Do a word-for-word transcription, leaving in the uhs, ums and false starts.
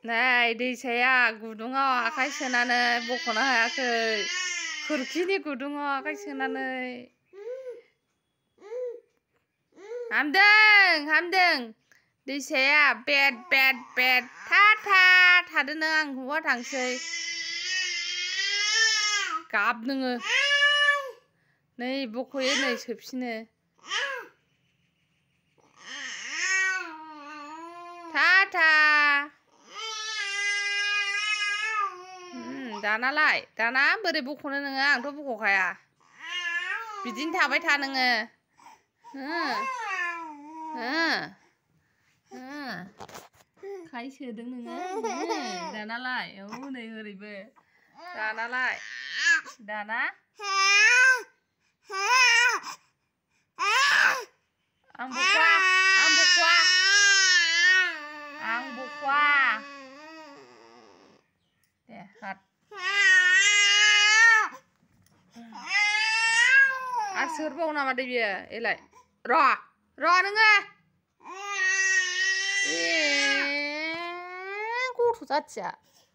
नै दैसाया गुदुङाव आखाइ सोनानै बख'नो हायाखै खोरखिनि गुदुङाव आखाइ सोनानै हामदों हामदों दैसाया बेद बेद बेद था था थादो नों आं हौवा थांसै गाब नोङो नै बख'यो नै सोफिनो था था दानालाय दाना बोरै बख'नो नोङो आंथ' बख'खाया बिदिनो थाबाय था नोङो खाय सोदों नोङो दानालाय औ नै ओरैबो दानालाय दाना आं बख'वा आं बख'वा आं बख'वा दे हाथ आरो सोरबाव नामा दे बियो एलाय र' र' नोङो ए गथ' जाथिया